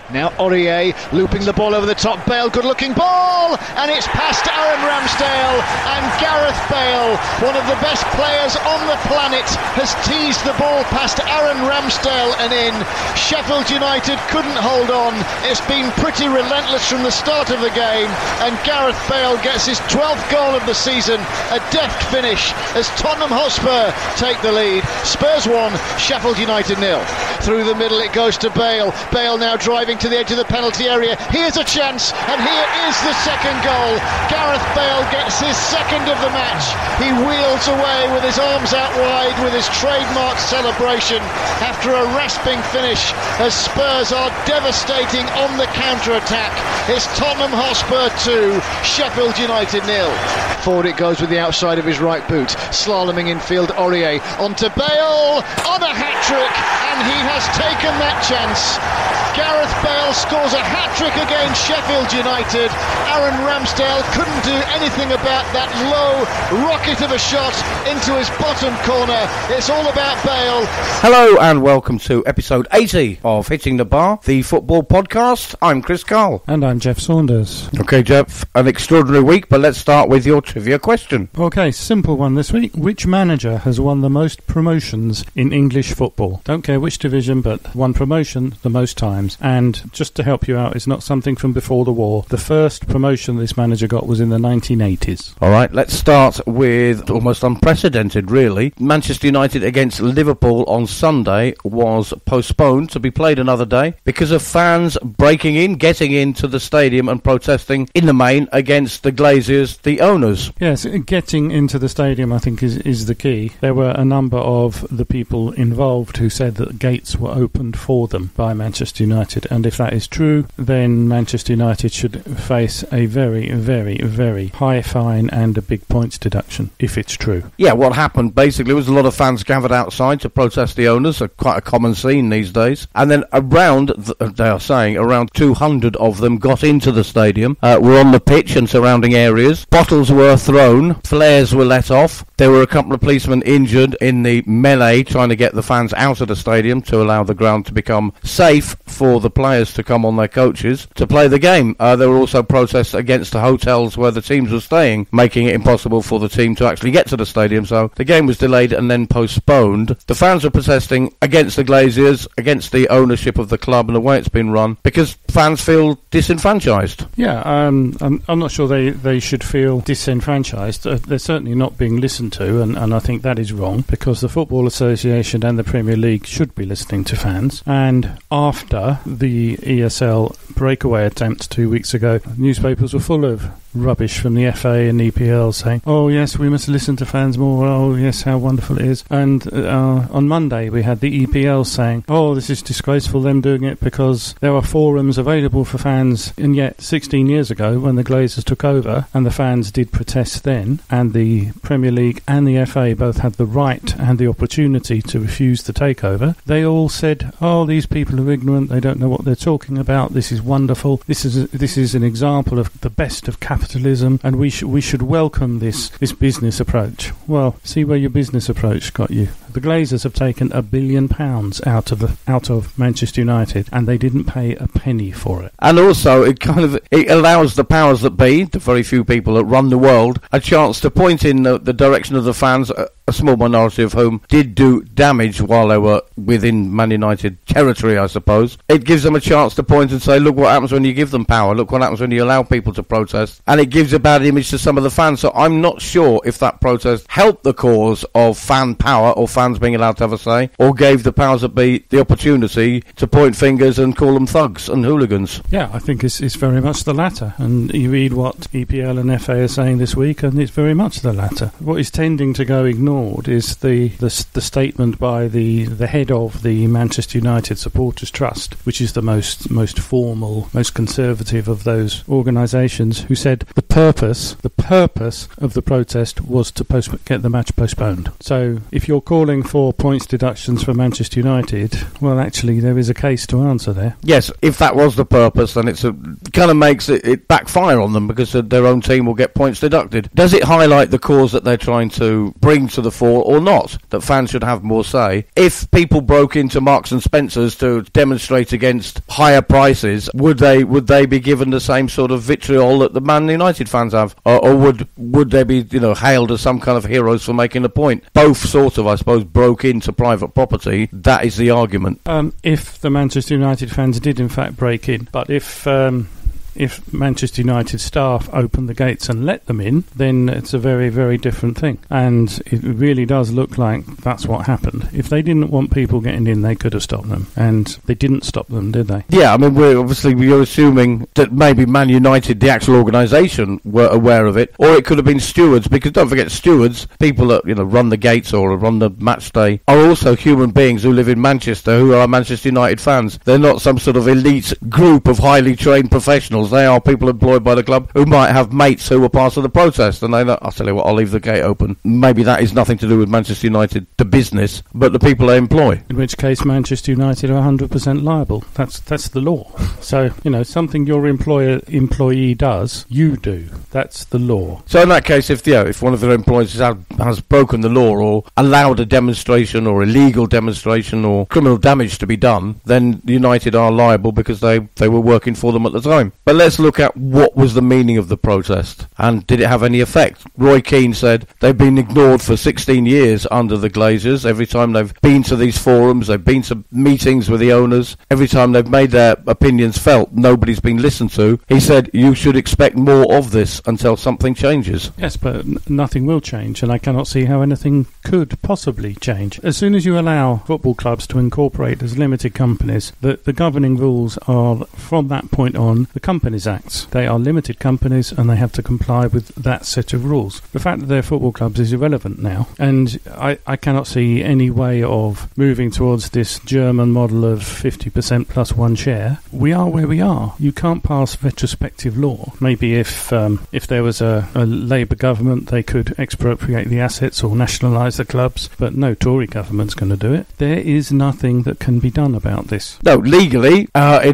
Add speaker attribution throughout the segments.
Speaker 1: Now Aurier looping the ball over the top. Bale, good looking ball, and it's past Aaron Ramsdale, and Gareth Bale, one of the best players on the planet, has teased the ball past Aaron Ramsdale and in. Sheffield United couldn't hold on. It's been pretty relentless from the start of the game, and Gareth Bale gets his 12th goal of the season, a deft finish as Tottenham Hotspur take the lead. Spurs 1, Sheffield United 0. Through the middle it goes to Bale. Bale now driving to the edge of the penalty area. Here's a chance, and here is the second goal. Gareth Bale gets his second of the match. He wheels away with his arms out wide with his trademark celebration after a rasping finish as Spurs are devastating on the counter-attack. It's Tottenham Hotspur 2, Sheffield United 0. Forward it goes with the outside of his right boot. Slaloming infield, Aurier onto Bale on a hat-trick, and he has taken that chance. Gareth Bale scores a hat-trick against Sheffield United. Aaron Ramsdale couldn't do anything about that low rocket of a shot into his bottom corner. It's all about Bale.
Speaker 2: Hello and welcome to episode 80 of Hitting the Bar, the football podcast. I'm Chris Karle.
Speaker 3: And I'm Geoff Saunders.
Speaker 2: Okay, Geoff, an extraordinary week, but let's start with your trivia question.
Speaker 3: Okay, simple one this week. Which manager has won the most promotions in English football? Don't care which division, but won promotion the most times. And just to help you out, it's not something from before the war. The first promotion this manager got was in the 1980s.
Speaker 2: All right, let's start with almost unprecedented, really. Manchester United against Liverpool on Sunday was postponed to be played another day because of fans getting into the stadium and protesting in the main against the Glaziers, the owners.
Speaker 3: Yes, getting into the stadium, I think, is the key. There were a number of the people involved who said that gates were opened for them by Manchester United, and if that is true, then Manchester United should face a very, very, very high fine and a big points deduction, if it's true.
Speaker 2: Yeah, what happened basically was a lot of fans gathered outside to protest the owners, quite a common scene these days, and then they are saying around 200 of them got into the stadium, were on the pitch and surrounding areas, bottles were thrown, flares were let off, there were a couple of policemen injured in the melee trying to get the fans out of the stadium to allow the ground to become safe for the players to come on their coaches to play the game. There were also protests against the hotels where the teams were staying, making it impossible for the team to actually get to the stadium, so the game was delayed and then postponed. The fans were protesting against the Glaziers, against the ownership of the club and the way it's been run, because fans feel disenfranchised.
Speaker 3: Yeah, I'm not sure they should feel disenfranchised. They're certainly not being listened to, and I think that is wrong, because the Football Association and the Premier League should be listening to fans. And after the ESL breakaway attempt 2 weeks ago, newspapers were full of rubbish from the FA and EPL saying, oh yes, we must listen to fans more, oh yes, how wonderful it is. And on Monday we had the EPL saying, oh, this is disgraceful, them doing it because there are forums available for fans. And yet 16 years ago, when the Glazers took over and the fans did protest then, and the Premier League and the FA both had the right and the opportunity to refuse the takeover, they all said, oh, these people are ignorant, they don't know what they're talking about, this is wonderful, this is an example of the best of capitalism, and we should welcome this business approach. Well, see where your business approach got you. The Glazers have taken £1 billion out of Manchester United, and they didn't pay a penny for it.
Speaker 2: And also, it allows the powers that be, the very few people that run the world, a chance to point in the direction of the fans, a small minority of whom did do damage while they were within Man United territory, I suppose. It gives them a chance to point and say, look what happens when you give them power, look what happens when you allow people to protest, and it gives a bad image to some of the fans. So I'm not sure if that protest helped the cause of fan power or fans being allowed to have a say, or gave the powers that be the opportunity to point fingers and call them thugs and hooligans.
Speaker 3: Yeah, I think it's very much the latter, and you read what EPL and FA are saying this week, and it's very much the latter. What is tending to go ignored is the statement by the head of the Manchester United Supporters Trust, which is the most formal, most conservative of those organisations, who said the purpose of the protest was to get the match postponed. So if you're calling for points deductions for Manchester United, well, actually there is a case to answer there.
Speaker 2: Yes, if that was the purpose, then it kind of makes it backfire on them, because their own team will get points deducted. Does it highlight the cause that they're trying to bring to the fore or not, that fans should have more say. If people broke into Marks and Spencer's to demonstrate against higher prices, would they be given the same sort of vitriol that the Man United fans have? Or would they be, hailed as some kind of heroes for making a point? Both sort of, I suppose, broke into private property. That is the argument.
Speaker 3: If the Manchester United fans did in fact break in, but if Manchester United staff opened the gates and let them in, then it's a very, very different thing. And it really does look like that's what happened. If they didn't want people getting in, they could have stopped them. And they didn't stop them, did they?
Speaker 2: Yeah, I mean, we're assuming that maybe Man United, the actual organisation, were aware of it. Or it could have been stewards, because don't forget, stewards, people that run the gates or run the match day, are also human beings who live in Manchester, who are Manchester United fans. They're not some sort of elite group of highly trained professionals. They are people employed by the club who might have mates who were part of the protest, and they know, I'll tell you what, I'll leave the gate open. Maybe that is nothing to do with Manchester United, the business, but the people they employ.
Speaker 3: In which case Manchester United are 100% liable. That's the law. So, something your employee does, you do. That's the law.
Speaker 2: So in that case, if one of their employees has broken the law or allowed a demonstration or illegal demonstration or criminal damage to be done, then United are liable because they were working for them at the time. But let's look at what was the meaning of the protest and did it have any effect. Roy Keane said they've been ignored for 16 years under the Glazers. Every time they've been to these forums, they've been to meetings with the owners, every time they've made their opinions felt, nobody's been listened to. He said you should expect more of this until something changes.
Speaker 3: Yes, but nothing will change, and I cannot see how anything could possibly change. As soon as you allow football clubs to incorporate as limited companies, the governing rules are, from that point on, the Companies Acts. They are limited companies and they have to comply with that set of rules. The fact that they're football clubs is irrelevant now, and I cannot see any way of moving towards this German model of 50% plus one share. We are where we are. You can't pass retrospective law. Maybe if there was a Labour government, they could expropriate the assets or nationalise the clubs, but no Tory government's going to do it. There is nothing that can be done about this.
Speaker 2: No, legally,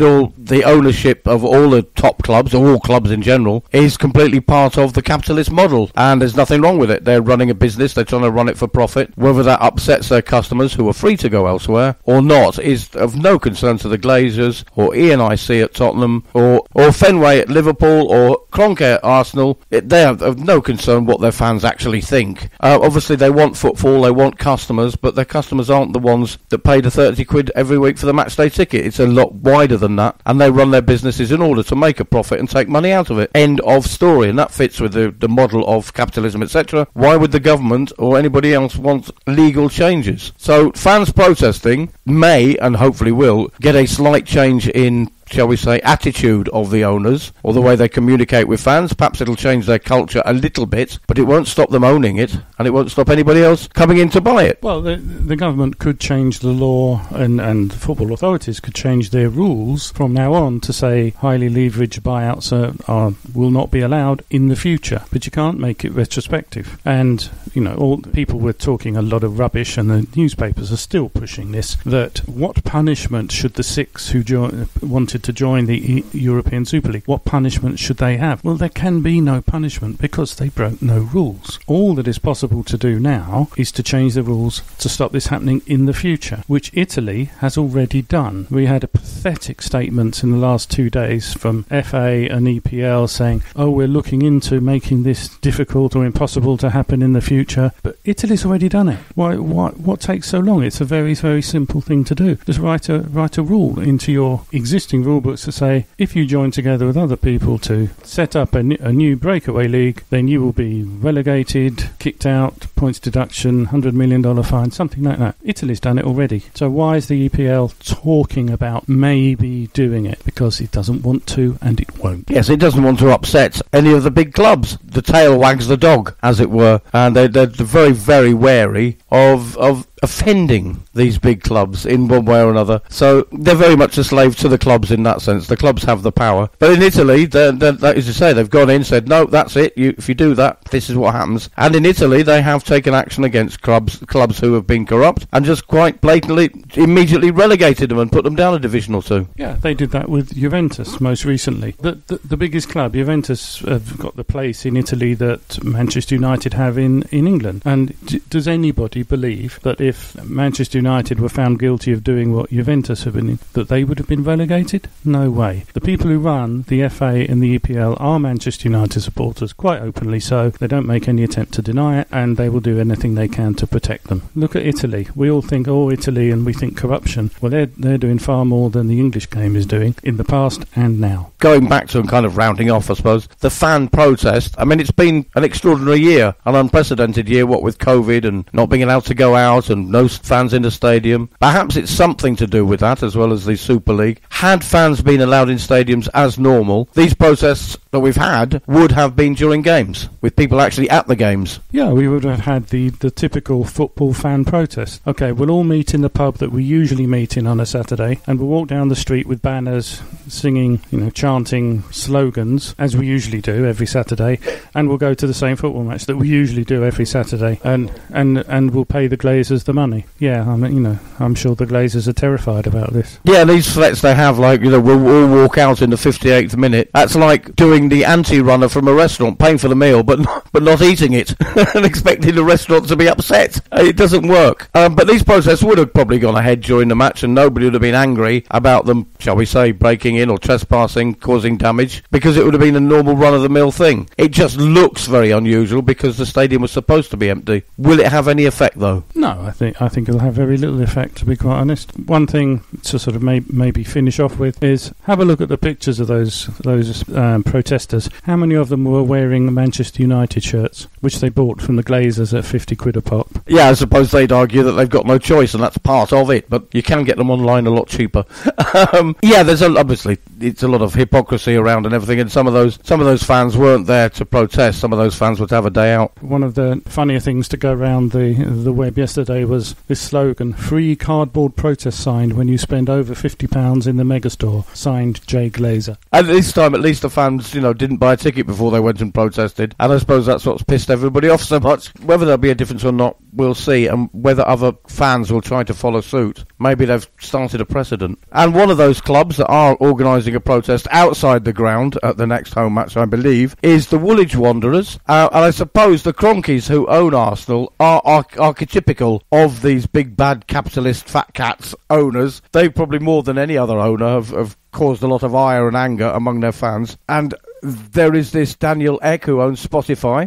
Speaker 2: the ownership of all the top clubs, or all clubs in general, is completely part of the capitalist model, and there's nothing wrong with it. They're running a business, they're trying to run it for profit. Whether that upsets their customers, who are free to go elsewhere, or not, is of no concern to the Glazers, or ENIC at Tottenham, or Fenway at Liverpool, or Kroenke at Arsenal. They have of no concern what their fans actually think. Obviously they want football, they want customers, but their customers aren't the ones that pay the 30 quid every week for the matchday ticket. It's a lot wider than that, and they run their businesses in order to make a profit and take money out of it. End of story. And that fits with the model of capitalism, etc. Why would the government or anybody else want legal changes? So fans protesting may, and hopefully will, get a slight change in, shall we say, attitude of the owners, or the way they communicate with fans. Perhaps it'll change their culture a little bit, but it won't stop them owning it, and it won't stop anybody else coming in to buy it.
Speaker 3: Well, the government could change the law, and football authorities could change their rules from now on to say highly leveraged buyouts will not be allowed in the future, but you can't make it retrospective. And, all the people were talking a lot of rubbish, and the newspapers are still pushing this, that what punishment should the six who wanted to join the European Super League, what punishment should they have? Well, there can be no punishment because they broke no rules. All that is possible to do now is to change the rules to stop this happening in the future, which Italy has already done. We had a pathetic statement in the last 2 days from FA and EPL saying, we're looking into making this difficult or impossible to happen in the future, but Italy's already done it. What takes so long? It's a very, very simple thing to do. Just write a rule into your existing rule books to say, if you join together with other people to set up a new breakaway league, then you will be relegated, kicked out, points deduction, $100 million fine, something like that. Italy's done it already. So why is the EPL talking about maybe doing it? Because it doesn't want to, and it won't.
Speaker 2: Yes, it doesn't want to upset any of the big clubs. The tail wags the dog, as it were, and they're very, very wary of offending these big clubs in one way or another. So they're very much a slave to the clubs in that sense. The clubs have the power. But in Italy, as you say, they've gone in, said, no, that's it. If you do that, this is what happens. And in Italy, they have taken action against clubs who have been corrupt and just quite blatantly, immediately relegated them and put them down a division or two.
Speaker 3: Yeah, they did that with Juventus most recently. The biggest club, Juventus, have got the place in Italy that Manchester United have in England. And does anybody believe that if Manchester United were found guilty of doing what Juventus have been, that they would have been relegated? No way. The people who run the FA and the EPL are Manchester United supporters, quite openly so. They don't make any attempt to deny it, and they will do anything they can to protect them. Look at Italy. We all think, Italy, and we think corruption. Well, they're doing far more than the English game is doing in the past and now.
Speaker 2: Going back to and kind of rounding off, I suppose, the fan protest. I mean, it's been an extraordinary year, an unprecedented year, what with COVID and not being allowed to go out and no fans in the stadium. Perhaps it's something to do with that, as well as the Super League. Had fans been allowed in stadiums as normal, these protests that we've had would have been during games, with people actually at the games.
Speaker 3: Yeah, we would have had the typical football fan protest. Okay, we'll all meet in the pub that we usually meet in on a Saturday, and we'll walk down the street with banners singing, chanting slogans, as we usually do every Saturday, and we'll go to the same football match that we usually do every Saturday, and we'll pay the Glazers the money. Yeah, I'm sure the Glazers are terrified about this.
Speaker 2: Yeah, these threats they have, we'll all walk out in the 58th minute. That's like doing the anti-runner from a restaurant, paying for the meal, but not eating it, and expecting the restaurant to be upset. It doesn't work. But these protests would have probably gone ahead during the match, and nobody would have been angry about them, shall we say, breaking in or trespassing, causing damage, because it would have been a normal run-of-the-mill thing. It just looks very unusual because the stadium was supposed to be empty. Will it have any effect, though?
Speaker 3: No, I think it'll have very little effect, to be quite honest. One thing to sort of maybe finish off with is have a look at the pictures of those protesters. How many of them were wearing Manchester United shirts, which they bought from the Glazers at 50 quid a pop?
Speaker 2: Yeah, I suppose they'd argue that they've got no choice, and that's part of it, but you can get them online a lot cheaper. There's obviously it's a lot of hypocrisy around and everything, and some of those fans weren't there to protest. Some of those fans would have a day out.
Speaker 3: One of the funnier things to go around the web yesterday was this slogan: free cardboard protest sign when you spend over £50 in the megastore, signed Jay Glazer.
Speaker 2: And this time at least the fans didn't buy a ticket before they went and protested, and I suppose that's what's pissed everybody off so much. Whether there'll be a difference or not, we'll see, and whether other fans will try to follow suit. Maybe they've started a precedent. And one of those clubs that are organising a protest outside the ground at the next home match, I believe, is the Woolwich Wanderers. And I suppose the Cronkies who own Arsenal are archetypical of these big bad capitalist fat cats owners. They probably more than any other owner have caused a lot of ire and anger among their fans. And there is this Daniel Ek who owns Spotify,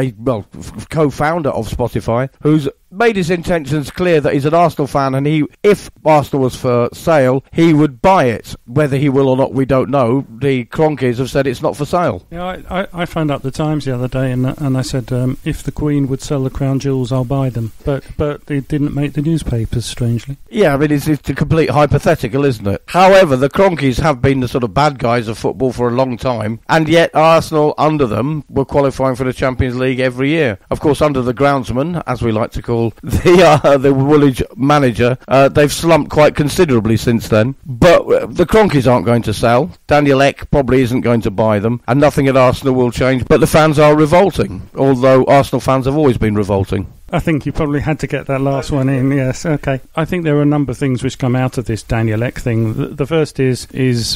Speaker 2: co-founder of Spotify, who's made his intentions clear that he's an Arsenal fan, and if Arsenal was for sale, he would buy it. Whether he will or not, we don't know. The Cronkies have said it's not for sale.
Speaker 3: Yeah, I phoned up the Times the other day and I said, if the Queen would sell the crown jewels, I'll buy them. But it didn't make the newspapers, strangely.
Speaker 2: Yeah, I mean, it's a complete hypothetical, isn't it? However, the Cronkies have been the sort of bad guys of football for a long time, and yet Arsenal, under them, were qualifying for the Champions League every year. Of course, under the groundsman, as we like to call the Woolwich manager, they've slumped quite considerably since then. But the Cronkies aren't going to sell. Daniel Ek probably isn't going to buy them, and nothing at Arsenal will change. But the fans are revolting, although Arsenal fans have always been revolting.
Speaker 3: I think you probably had to get that last one in, yes, okay. I think there are a number of things which come out of this Daniel Ek thing. The first is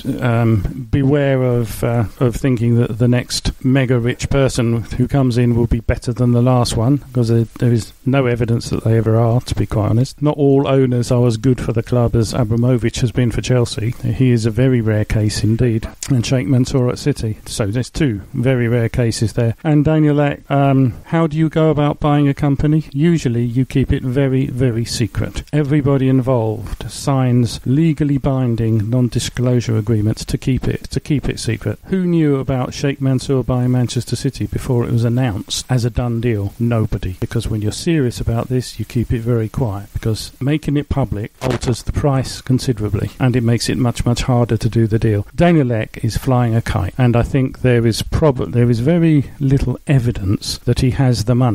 Speaker 3: beware of thinking that the next mega-rich person who comes in will be better than the last one, because there is no evidence that they ever are, to be quite honest. Not all owners are as good for the club as Abramovich has been for Chelsea. He is a very rare case indeed, and Sheikh Mansour at City. So there's two very rare cases there. And Daniel Ek, how do you go about buying a company? Usually you keep it very, very secret. Everybody involved signs legally binding non-disclosure agreements to keep it secret. Who knew about Sheikh Mansour buying Manchester City before it was announced as a done deal? Nobody. Because when you're serious about this, you keep it very quiet, because making it public alters the price considerably, and it makes it much, much harder to do the deal. Daniel Ek is flying a kite, and I think there is very little evidence that he has the money.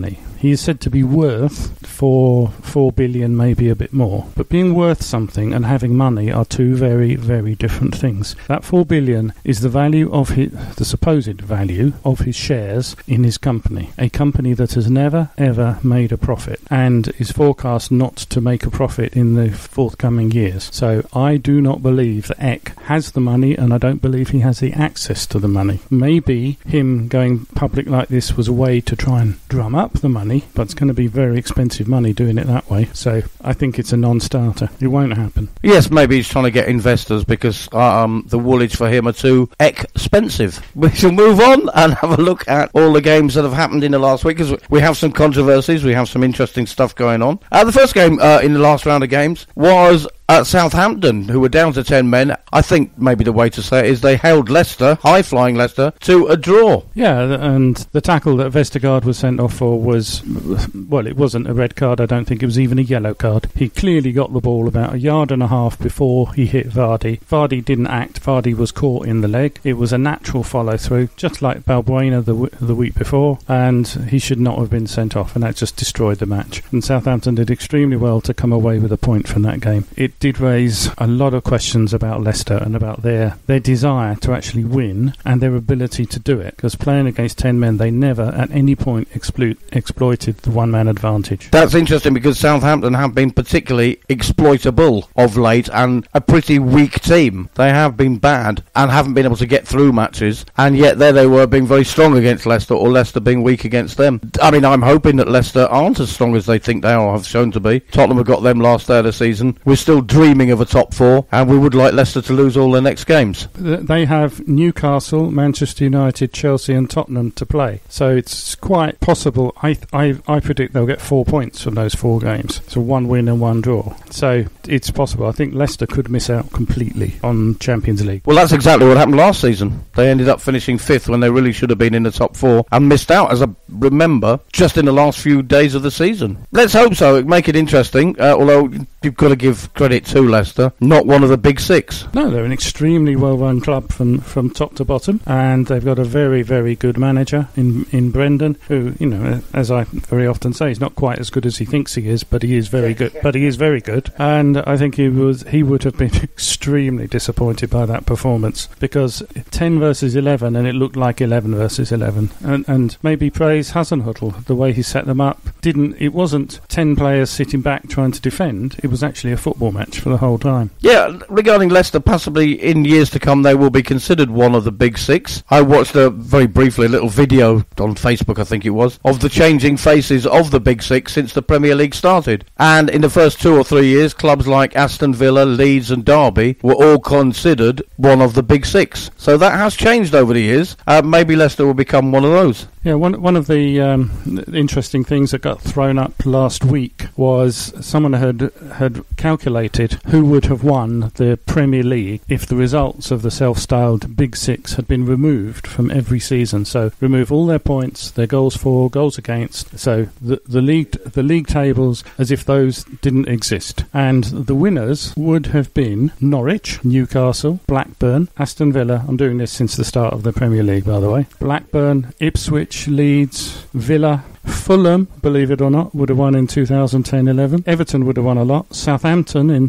Speaker 3: he is said to be worth for 4 billion, maybe a bit more. But being worth something and having money are two very, very different things. That 4 billion is the value of the supposed value of his shares in his company, a company that has never ever made a profit and is forecast not to make a profit in the forthcoming years. So I do not believe that Eck has the money, and I don't believe he has the access to the money. Maybe him going public like this was a way to try and drum up the money, but it's going to be very expensive money doing it that way. So I think it's a non-starter. It won't happen.
Speaker 2: Yes, maybe he's trying to get investors because the Woolwich for him are too expensive. We shall move on and have a look at all the games that have happened in the last week, because we have some controversies, we have some interesting stuff going on. The first game in the last round of games was at Southampton, who were down to 10 men. I think maybe the way to say it is they held Leicester, high-flying Leicester, to a draw.
Speaker 3: Yeah, and the tackle that Vestergaard was sent off for was, well, it wasn't a red card. I don't think it was even a yellow card. He clearly got the ball about a yard and a half before he hit Vardy. Vardy didn't act. Vardy was caught in the leg. It was a natural follow-through, just like Balbuena the week before, and he should not have been sent off, and that just destroyed the match. And Southampton did extremely well to come away with a point from that game. It did raise a lot of questions about Leicester and about their desire to actually win and their ability to do it, because playing against 10 men, they never at any point exploited the one-man advantage.
Speaker 2: That's interesting, because Southampton have been particularly exploitable of late and a pretty weak team. They have been bad and haven't been able to get through matches, and yet there they were being very strong against Leicester, or Leicester being weak against them. I mean, I'm hoping that Leicester aren't as strong as they think they are, have shown to be. Tottenham have got them last day of the season. We're still dreaming of a top four, and we would like Leicester to lose all their next games.
Speaker 3: They have Newcastle, Manchester United, Chelsea and Tottenham to play, so it's quite possible. I predict they'll get 4 points from those 4 games, so 1 win and 1 draw, so it's possible. I think Leicester could miss out completely on Champions League.
Speaker 2: Well, that's exactly what happened last season. They ended up finishing 5th when they really should have been in the top 4 and missed out, as I remember, just in the last few days of the season. Let's hope so. It'll make it interesting, although you've got to give credit to Leicester, not one of the big 6.
Speaker 3: No, they're an extremely well-run club from top to bottom, and they've got a very, very good manager in Brendan, who, you know, as I very often say, he's not quite as good as he thinks he is, but he is very good. But he is very good, and I think he would have been extremely disappointed by that performance, because 10 versus 11, and it looked like 11 versus 11, and maybe praise Hasenhüttl, the way he set them up. It wasn't 10 players sitting back trying to defend. It was actually a football match for the whole time.
Speaker 2: Yeah, regarding Leicester, possibly in years to come they will be considered one of the big 6. I watched very briefly a little video on Facebook, I think it was, of the changing faces of the big 6 since the Premier League started. And in the first 2 or 3 years, clubs like Aston Villa, Leeds and Derby were all considered one of the big 6. So that has changed over the years. Maybe Leicester will become one of those.
Speaker 3: Yeah, one of the interesting things that got thrown up last week was someone had calculated who would have won the Premier League if the results of the self-styled Big 6 had been removed from every season. So remove all their points, their goals for, goals against. So the league tables as if those didn't exist. And the winners would have been Norwich, Newcastle, Blackburn, Aston Villa. I'm doing this since the start of the Premier League, by the way. Blackburn, Ipswich, Leeds, Villa, Fulham, believe it or not, would have won in 2010-11. Everton would have won a lot. Southampton in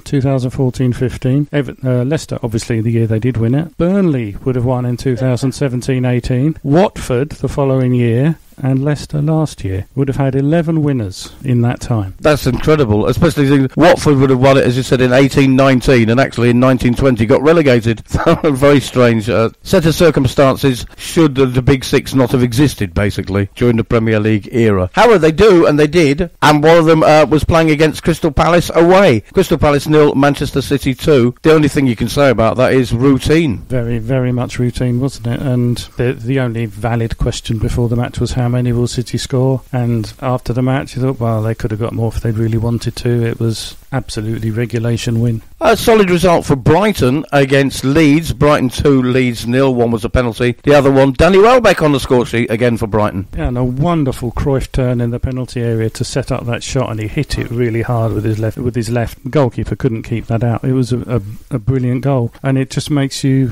Speaker 3: 2014-15. Leicester, obviously, the year they did win it. Burnley would have won in 2017-18. Watford the following year. And Leicester last year would have had 11 winners in that time.
Speaker 2: That's incredible, especially Watford would have won it, as you said, in 18-19 and actually in 19-20 got relegated. Very strange set of circumstances should the Big 6 not have existed, basically, during the Premier League era. However, they do, and they did, and one of them was playing against Crystal Palace away. Crystal Palace 0, Manchester City 2. The only thing you can say about that is routine.
Speaker 3: Very, very much routine, wasn't it? And the only valid question before the match was how many will City score? And after the match you thought, well, they could have got more if they really wanted to. It was absolutely regulation win.
Speaker 2: A solid result for Brighton against Leeds. Brighton 2, Leeds 0. One was a penalty. The other one, Danny Welbeck on the score sheet again for Brighton.
Speaker 3: Yeah, and a wonderful Cruyff turn in the penalty area to set up that shot, and he hit it really hard with his left. The goalkeeper couldn't keep that out. It was a brilliant goal, and it just makes you.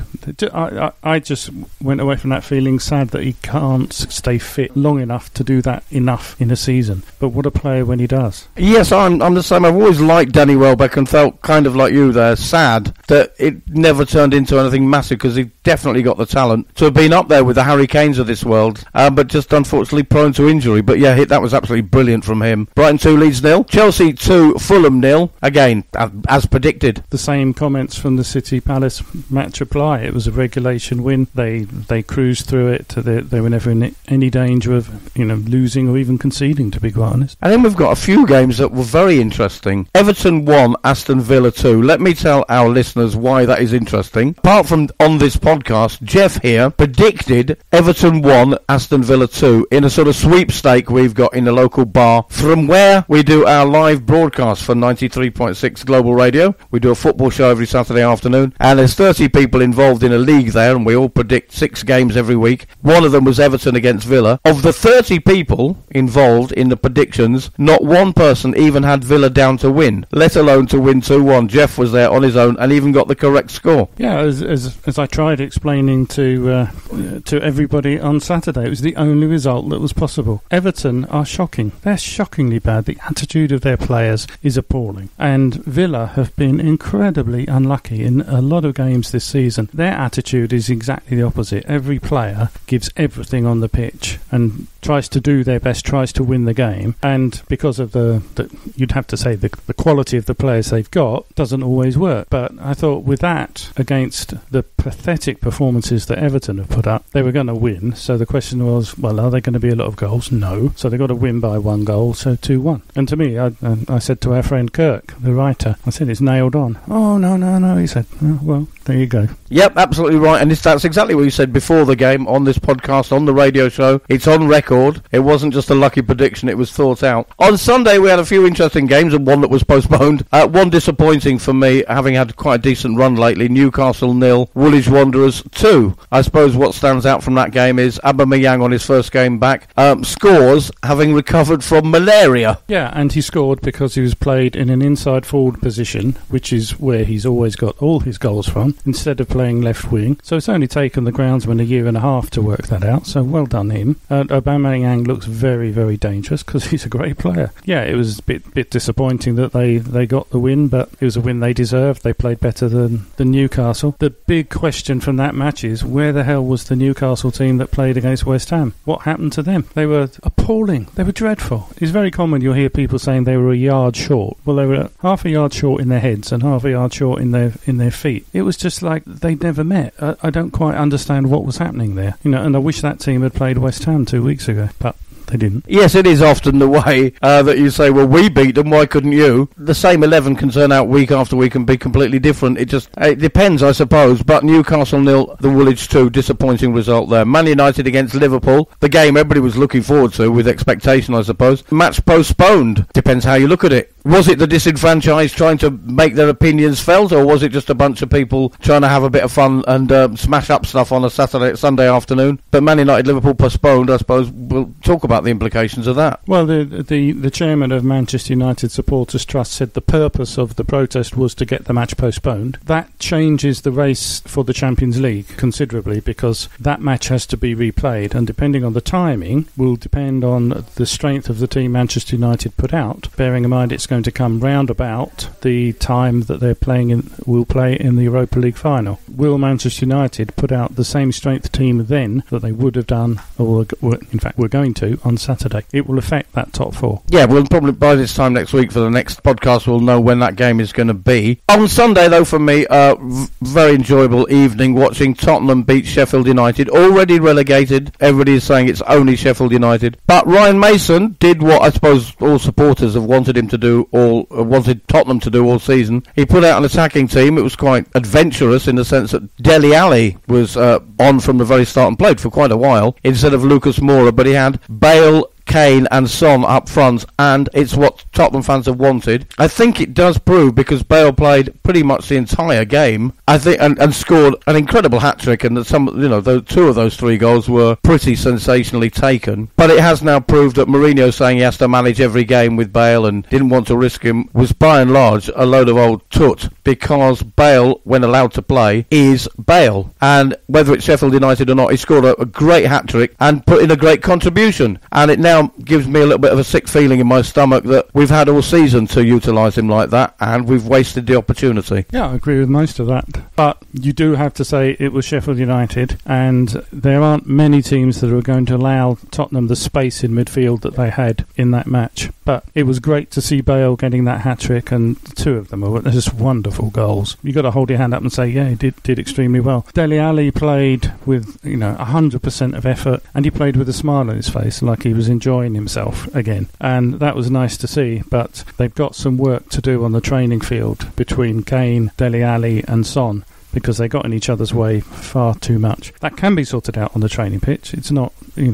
Speaker 3: I just went away from that feeling sad that he can't stay fit long enough to do that enough in a season. But what a player when he does.
Speaker 2: Yes, I'm the same. I've always liked Danny Welbeck and felt kind of like you there, sad that it never turned into anything massive, because he definitely got the talent to have been up there with the Harry Kanes of this world, but just unfortunately prone to injury. But yeah, that was absolutely brilliant from him. Brighton 2, Leeds 0. Chelsea 2, Fulham 0. Again, as predicted.
Speaker 3: The same comments from the City Palace match apply. It was a regulation win. They cruised through it. They were never in any danger of losing or even conceding, to be quite honest.
Speaker 2: And then we've got a few games that were very interesting. Everton 1, Aston Villa 2. Let me tell our listeners why that is interesting. Apart from on this podcast, Geoff here predicted Everton 1, Aston Villa 2 in a sort of sweepstake we've got in a local bar from where we do our live broadcast for 93.6 Global Radio. We do a football show every Saturday afternoon, and there's 30 people involved in a league there, and we all predict 6 games every week. One of them was Everton against Villa. Of the 30 people involved in the predictions, not one person even had Villa down to win, let alone to win 2-1. Geoff was there on his own and even got the correct score.
Speaker 3: Yeah, as I tried explaining to everybody on Saturday, it was the only result that was possible. Everton are shocking. They're shockingly bad. The attitude of their players is appalling. And Villa have been incredibly unlucky in a lot of games this season. Their attitude is exactly the opposite. Every player gives everything on the pitch and tries to do their best, tries to win the game, and because of you'd have to say the quality of the players they've got doesn't always work. But I thought with that, against the pathetic performances that Everton have put up, they were going to win. So the question was, well, are there going to be a lot of goals? No. So they've got to win by 1 goal, so 2-1. And to me, I said to our friend Kirk, the writer, I said, it's nailed on. Oh, no. He said, oh, well, there you go.
Speaker 2: Yep, absolutely right. And that's exactly what you said before the game on this podcast, on the radio show. It's on record. It wasn't just a lucky prediction, it was thought out. On Sunday, we had a few interesting games and one that was postponed. One disappointing for me, having had quite a decent run lately. Newcastle 0, Woolwich Wanderers 2. I suppose what stands out from that game is Aubameyang on his first game back scores, having recovered from malaria.
Speaker 3: Yeah, and he scored because he was played in an inside forward position, which is where he's always got all his goals from, instead of playing left wing. So it's only taken the groundsman a year and a half to work that out, so well done him. Aubameyang looks very, very dangerous because he's a great player. Yeah, it was a bit disappointing that they got the win, but it was a win they deserved. They played better than Newcastle. The big question from that match is, where the hell was the Newcastle team that played against West Ham? What happened to them? They were appalling. They were dreadful. It's very common you'll hear people saying they were a yard short. Well, they were half a yard short in their heads and half a yard short in their feet. It was just like they'd never met. I don't quite understand what was happening there. And I wish that team had played West Ham 2 weeks ago, but they didn't.
Speaker 2: Yes, it is often the way that you say, well, we beat them, why couldn't you? The same 11 can turn out week after week and be completely different. It depends, I suppose. But Newcastle 0, the Woolwich 2, disappointing result there. Man United against Liverpool, the game everybody was looking forward to with expectation, I suppose. Match postponed. Depends how you look at it. Was it the disenfranchised trying to make their opinions felt, or was it just a bunch of people trying to have a bit of fun and smash up stuff on a Sunday afternoon? But Man United Liverpool postponed, I suppose. We'll talk about the implications of that.
Speaker 3: Well, the chairman of Manchester United Supporters Trust said the purpose of the protest was to get the match postponed. That changes the race for the Champions League considerably, because that match has to be replayed, and depending on the timing will depend on the strength of the team Manchester United put out, bearing in mind it's going to come round about the time that will play in the Europa League final. Will Manchester United put out the same strength team then that they would have done, or in fact were going to, on Saturday? It will affect that top 4.
Speaker 2: Yeah, we'll probably by this time next week for the next podcast we'll know when that game is going to be. On Sunday, though, for me, very enjoyable evening watching Tottenham beat Sheffield United, already relegated. Everybody is saying it's only Sheffield United, but Ryan Mason did what I suppose all supporters have wanted him to do, wanted Tottenham to do all season. He put out an attacking team. It was quite adventurous in the sense that Dele Alli was on from the very start and played for quite a while instead of Lucas Moura, but he had Bale, Kane and Son up front, and it's what Tottenham fans have wanted. I think it does prove, because Bale played pretty much the entire game, I think, and scored an incredible hat-trick, and that two of those 3 goals were pretty sensationally taken. But it has now proved that Mourinho saying he has to manage every game with Bale and didn't want to risk him was by and large a load of old tut, because Bale, when allowed to play, is Bale. And whether it's Sheffield United or not, he scored a great hat-trick and put in a great contribution. And it now gives me a little bit of a sick feeling in my stomach that we've had all season to utilise him like that, and we've wasted the opportunity.
Speaker 3: Yeah, I agree with most of that. But you do have to say it was Sheffield United, and there aren't many teams that are going to allow Tottenham the space in midfield that they had in that match. But it was great to see Bale getting that hat-trick, and 2 of them were just wonderful goals. You've got to hold your hand up and say, yeah, he did extremely well. Dele Alli played with 100% of effort, and he played with a smile on his face, like he was enjoying himself again. And that was nice to see, but they've got some work to do on the training field between Kane, Dele Alli and Son, because they got in each other's way far too much. That can be sorted out on the training pitch. It's not,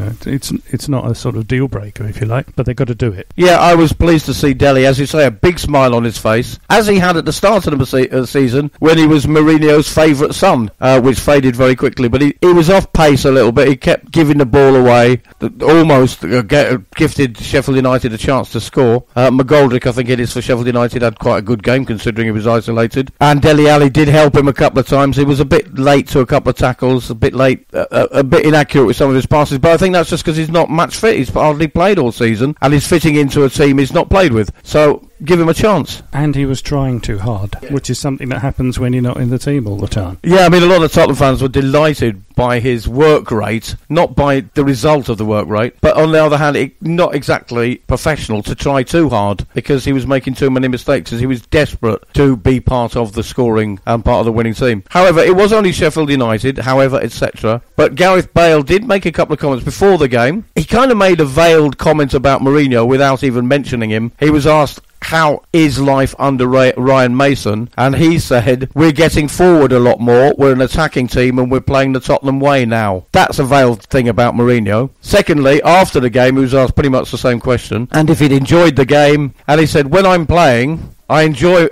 Speaker 3: it's not a sort of deal breaker, if you like, but they've got to do it.
Speaker 2: Yeah, I was pleased to see Dele, as you say, a big smile on his face, as he had at the start of the season when he was Mourinho's favourite son, which faded very quickly. But he was off pace a little bit. He kept giving the ball away, almost gifted Sheffield United a chance to score. McGoldrick, I think it is for Sheffield United, had quite a good game considering he was isolated. And Dele Alli did help him a couple of times. He was a bit late to a couple of tackles, a bit late, a bit inaccurate with some of his passes, but I think that's just because he's not match fit. He's hardly played all season, and he's fitting into a team he's not played with. So give him a chance.
Speaker 3: And he was trying too hard, which is something that happens when you're not in the team all the time.
Speaker 2: Yeah, I mean, a lot of Tottenham fans were delighted by his work rate, not by the result of the work rate, but on the other hand, not exactly professional to try too hard, because he was making too many mistakes, as he was desperate to be part of the scoring and part of the winning team. However, it was only Sheffield United, etc. But Gareth Bale did make a couple of comments before the game. He kind of made a veiled comment about Mourinho without even mentioning him. He was asked, how is life under Ryan Mason? And he said, we're getting forward a lot more, we're an attacking team, and we're playing the Tottenham way now. That's a veiled thing about Mourinho. Secondly, after the game, he was asked pretty much the same question, and if he'd enjoyed the game, and he said, when I'm playing, I enjoy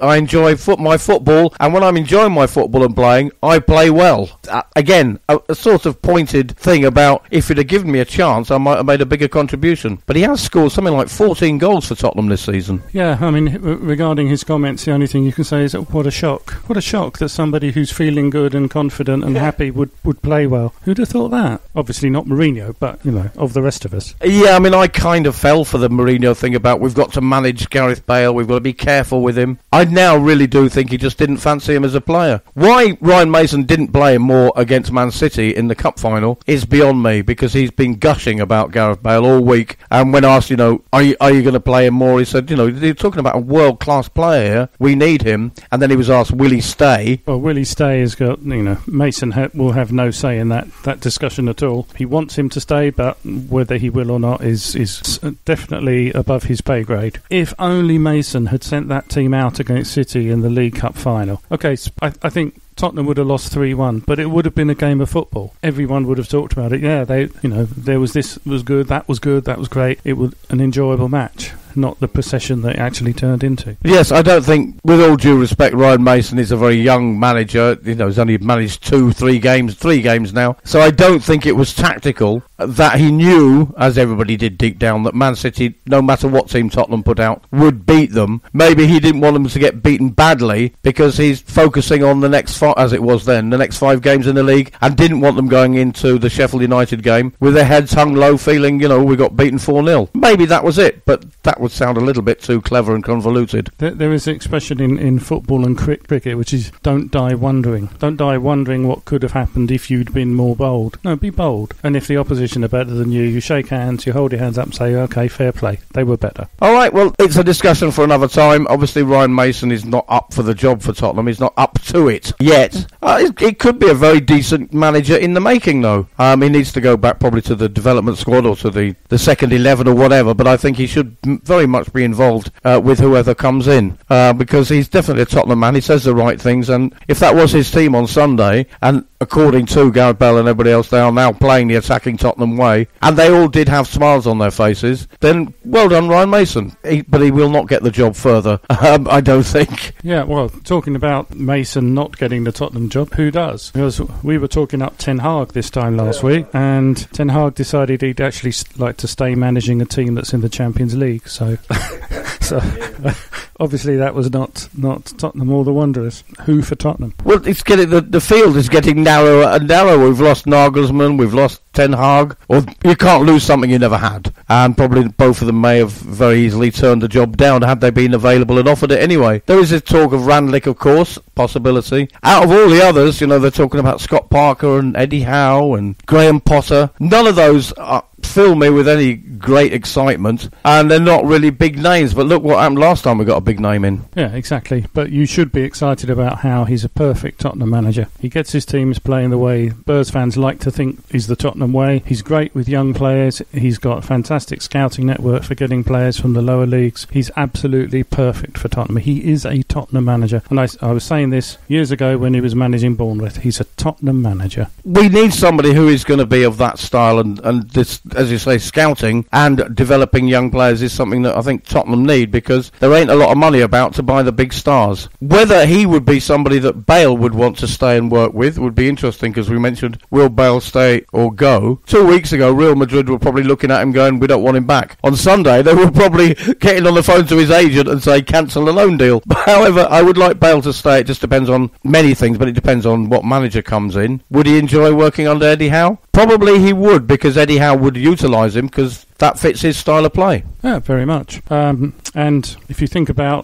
Speaker 2: my football, and when I'm enjoying my football and playing, I play well. Again, a sort of pointed thing about if he'd have given me a chance, I might have made a bigger contribution. But he has scored something like 14 goals for Tottenham this season.
Speaker 3: Yeah, I mean, regarding his comments, the only thing you can say is, what a shock. What a shock that somebody who's feeling good and confident and happy would play well. Who'd have thought that? Obviously not Mourinho, but, of the rest of us.
Speaker 2: Yeah, I mean, I kind of fell for the Mourinho thing about we've got to manage Gareth Bale, we've got to be careful with him. I now really do think he just didn't fancy him as a player. Why Ryan Mason didn't play him more against Man City in the cup final is beyond me, because he's been gushing about Gareth Bale all week, and when asked, are you going to play him more, he said, you're talking about a world-class player here, we need him. And then he was asked, will he stay?
Speaker 3: Well, will he stay has got, Mason will have no say in that discussion at all. He wants him to stay, but whether he will or not is definitely above his pay grade. If only Mason had sent that team out against City in the League Cup final. Okay, I think Tottenham would have lost 3-1, but it would have been a game of football. Everyone would have talked about it. Yeah, there was this was good, that was great. It was an enjoyable match, not the procession that it actually turned into.
Speaker 2: Yes, I don't think, with all due respect, Ryan Mason is a very young manager. He's only managed 3 games now. So I don't think it was tactical, that he knew, as everybody did deep down, that Man City, no matter what team Tottenham put out, would beat them. Maybe he didn't want them to get beaten badly, because he's focusing on the next 5 games in the league, and didn't want them going into the Sheffield United game with their heads hung low, feeling, we got beaten 4-0. Maybe that was it, but that would sound a little bit too clever and convoluted.
Speaker 3: There is an expression in football and cricket, which is, don't die wondering. Don't die wondering what could have happened if you'd been more bold. No, be bold. And if the opposition are better than you, you shake hands, you hold your hands up and say, okay, fair play. They were better.
Speaker 2: All right, well, it's a discussion for another time. Obviously, Ryan Mason is not up for the job for Tottenham. He's not up to it yet. It could be a very decent manager in the making, though. He needs to go back probably to the development squad or to the second 11 or whatever, but I think he should very much be involved with whoever comes in, because he's definitely a Tottenham man. He says the right things, and if that was his team on Sunday, and according to Gareth Bale and everybody else, they are now playing the attacking Tottenham Tottenham way, and they all did have smiles on their faces, then well done Ryan Mason. But he will not get the job further, I don't think.
Speaker 3: Yeah, well, talking about Mason not getting the Tottenham job, who does? Because we were talking up Ten Hag this time last week, and Ten Hag decided he'd actually like to stay managing a team that's in the Champions League, so obviously that was not Tottenham or the Wanderers. Who for Tottenham?
Speaker 2: Well, it's getting the field is getting narrower and narrower. We've lost Nagelsmann, we've lost Ten Hag, or you can't lose something you never had. And probably both of them may have very easily turned the job down had they been available and offered it anyway. There is this talk of Randlick, of course, possibility. Out of all the others, they're talking about Scott Parker and Eddie Howe and Graham Potter. None of those fill me with any great excitement, and they're not really big names, but look what happened last time we got a big name in.
Speaker 3: Yeah, exactly, but you should be excited about how he's a perfect Tottenham manager. He gets his teams playing the way Spurs fans like to think is the Tottenham way. He's great with young players, he's got a fantastic scouting network for getting players from the lower leagues. He's absolutely perfect for Tottenham. He is a Tottenham manager, and I was saying this years ago when he was managing Bournemouth. He's a Tottenham manager.
Speaker 2: We need somebody who is going to be of that style, and this, as you say, scouting and developing young players is something that I think Tottenham need, because there ain't a lot of money about to buy the big stars. Whether he would be somebody that Bale would want to stay and work with would be interesting, because we mentioned, will Bale stay or go? 2 weeks ago, Real Madrid were probably looking at him going, we don't want him back. On Sunday, they were probably getting on the phone to his agent and say, cancel the loan deal. However, I would like Bale to stay. It just depends on many things, but it depends on what manager comes in. Would he enjoy working under Eddie Howe? Probably he would, because Eddie Howe would utilise him, because that fits his style of play.
Speaker 3: Yeah, very much. And if you think about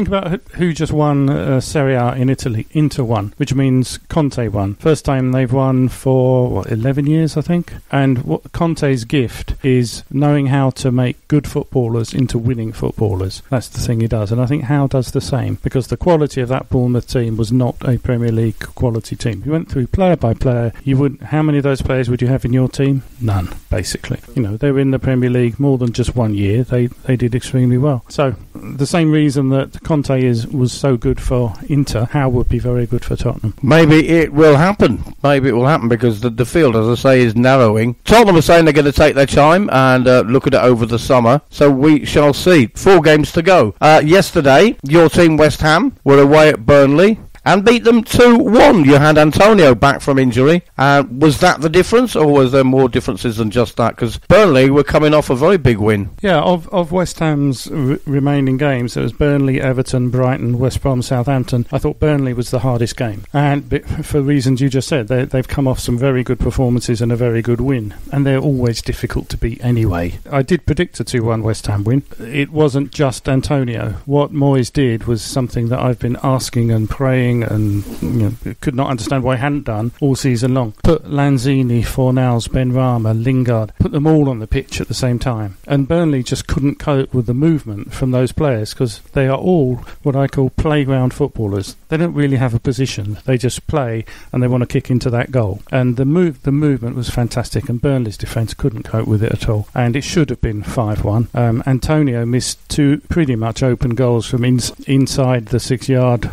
Speaker 3: who just won Serie A in Italy, Inter won, which means Conte won. First time they've won for 11 years, I think. And what Conte's gift is knowing how to make good footballers into winning footballers. That's the thing he does, and I think Howe does the same, because the quality of that Bournemouth team was not a Premier League quality team. You went through player by player. How many of those players would you have in your team? None, basically. They were in the Premier League more than just 1 year. They did extremely well. So the same reason that Conte was so good for Inter, Howe would be very good for Tottenham.
Speaker 2: Maybe it will happen. Because the field, as I say, is narrowing. Tottenham are saying they're going to take their time and look at it over the summer. So we shall see. 4 games to go. Yesterday, your team West Ham were away at Burnley and beat them 2-1. You had Antonio back from injury. Was that the difference, or was there more differences than just that? Because Burnley were coming off a very big win.
Speaker 3: Yeah, of West Ham's remaining games, it was Burnley, Everton, Brighton, West Brom, Southampton. I thought Burnley was the hardest game. And for reasons you just said, they've come off some very good performances and a very good win. And they're always difficult to beat anyway. I did predict a 2-1 West Ham win. It wasn't just Antonio. What Moyes did was something that I've been asking and praying and could not understand why he hadn't done all season long. Put Lanzini, Fornals, Benrahma, Lingard, put them all on the pitch at the same time. And Burnley just couldn't cope with the movement from those players, because they are all what I call playground footballers. They don't really have a position. They just play and they want to kick into that goal. And the movement was fantastic, and Burnley's defence couldn't cope with it at all. And it should have been 5-1. Antonio missed 2 pretty much open goals from inside the 6-yard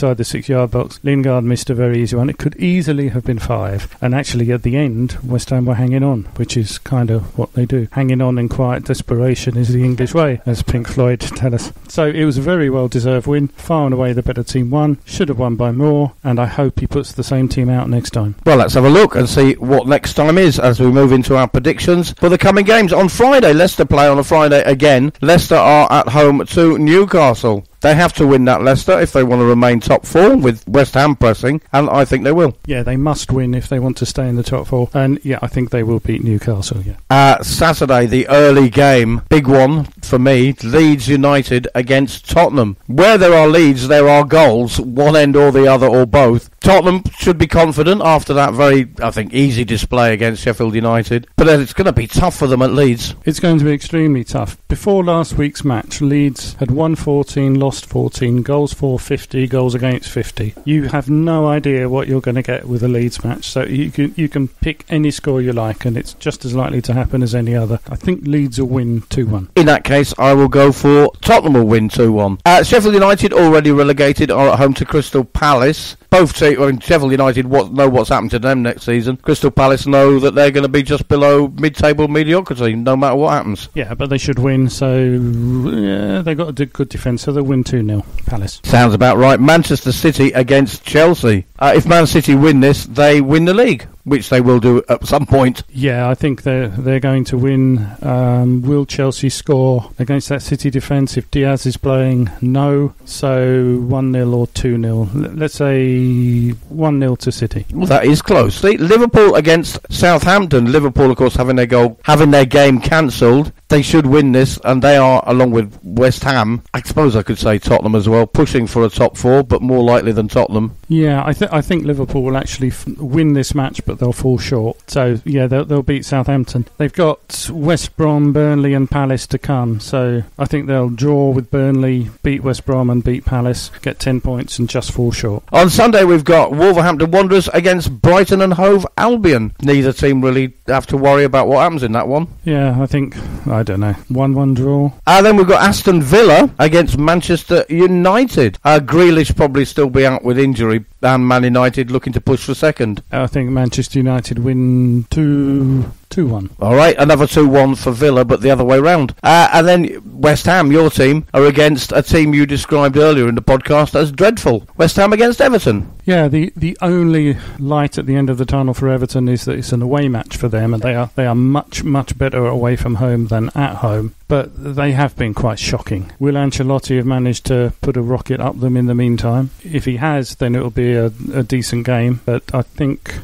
Speaker 3: box. Lingard missed a very easy one. It could easily have been 5. And actually at the end, West Ham were hanging on, which is kind of what they do. Hanging on in quiet desperation is the English way, as Pink Floyd tell us. So it was a very well-deserved win. Far and away the better team won. Should have won by more, and I hope he puts the same team out next time.
Speaker 2: Well, let's have a look and see what next time is as we move into our predictions for the coming games. On Friday, Leicester play on a Friday again. Leicester are at home to Newcastle. They have to win that, Leicester, if they want to remain top 4 with West Ham pressing, and I think they will.
Speaker 3: Yeah, they must win if they want to stay in the top 4, and yeah, I think they will beat Newcastle, yeah.
Speaker 2: Saturday, the early game, big one for me, Leeds United against Tottenham. Where there are leads, there are goals, one end or the other or both. Tottenham should be confident after that very, I think, easy display against Sheffield United, but it's going to be tough for them at Leeds.
Speaker 3: It's going to be extremely tough. Before last week's match, Leeds had won 14, lost 14, goals for 50, goals against 50. You have no idea what you're going to get with a Leeds match, so you can pick any score you like, and it's just as likely to happen as any other. I think Leeds will win 2-1.
Speaker 2: In that case, case, I will go for Tottenham will win 2-1. Sheffield United, already relegated, are at home to Crystal Palace. Both teams, Sheffield United know what's happened to them next season. Crystal Palace know that they're going to be just below mid-table mediocrity, no matter what happens.
Speaker 3: Yeah, but they should win, so yeah, they've got a good defence, so they'll win 2-0, Palace.
Speaker 2: Sounds about right. Manchester City against Chelsea. If Man City win this, they win the league, which they will do at some point.
Speaker 3: Yeah, I think they're going to win. Will Chelsea score against that City defence if Diaz is playing? No. So 1-0 or 2-0. Let's say 1-0 to City.
Speaker 2: Well, that is close. See, Liverpool against Southampton. Liverpool, of course, having their game cancelled. They should win this, and they are, along with West Ham, I suppose I could say Tottenham as well, pushing for a top four, but more likely than Tottenham.
Speaker 3: Yeah, I think Liverpool will actually win this match, but they'll fall short. So, yeah, they'll beat Southampton. They've got West Brom, Burnley and Palace to come, so I think they'll draw with Burnley, beat West Brom and beat Palace, get 10 points and just fall short.
Speaker 2: On Sunday, we've got Wolverhampton Wanderers against Brighton and Hove Albion. Neither team really have to worry about what happens in that one.
Speaker 3: Yeah, I don't know, 1-1 draw.
Speaker 2: Then we've got Aston Villa against Manchester United. Grealish probably still be out with injury, and Man United looking to push for second.
Speaker 3: I think Manchester United win 2-1.
Speaker 2: All right, another 2-1 for Villa, but the other way round. And then West Ham, your team, are against a team you described earlier in the podcast as dreadful. West Ham against Everton.
Speaker 3: Yeah, the only light at the end of the tunnel for Everton is that it's an away match for them, and they are much, much better away from home than at home. But they have been quite shocking. Will Ancelotti have managed to put a rocket up them in the meantime? If he has, then it'll be a decent game. But I think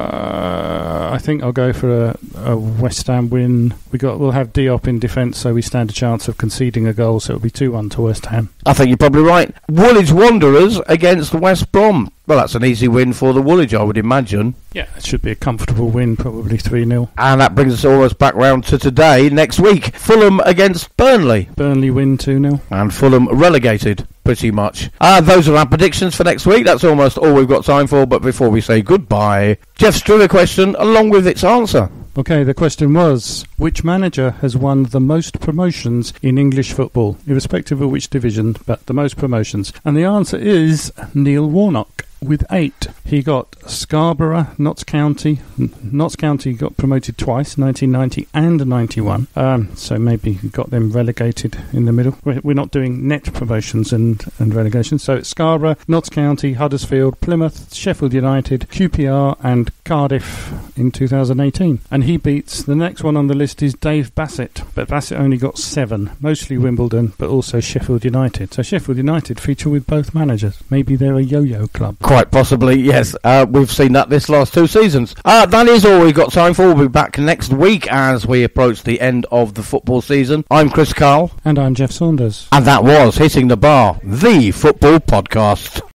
Speaker 3: I'll go for a West Ham win. We'll have Diop in defence, so we stand a chance of conceding a goal. So it'll be 2-1 to West Ham.
Speaker 2: I think you're probably right. Woolwich Wanderers against West Brom. Well, that's an easy win for the Woolwich, I would imagine.
Speaker 3: Yeah, it should be a comfortable win, probably 3-0.
Speaker 2: And that brings us almost back round to today. Next week, Fulham against Burnley.
Speaker 3: Burnley win 2-0.
Speaker 2: And Fulham relegated, pretty much. Those are our predictions for next week. That's almost all we've got time for. But before we say goodbye, Geoff's trivia question along with its answer.
Speaker 3: Okay, the question was, which manager has won the most promotions in English football, irrespective of which division, but the most promotions? And the answer is Neil Warnock, with 8. He got Scarborough, Notts County. Notts County got promoted twice, 1990 and 91. So maybe he got them relegated in the middle. We're not doing net promotions and relegations. So it's Scarborough, Notts County, Huddersfield, Plymouth, Sheffield United, QPR and Cardiff in 2018. And he beats, the next one on the list is Dave Bassett. But Bassett only got 7, mostly Wimbledon, but also Sheffield United. So Sheffield United feature with both managers. Maybe they're a yo-yo club.
Speaker 2: Quite possibly, yes. We've seen that this last 2 seasons. That is all we've got time for. We'll be back next week as we approach the end of the football season. I'm Chris Karle.
Speaker 3: And I'm Geoff Saunders.
Speaker 2: And that was Hitting the Bar, the football podcast.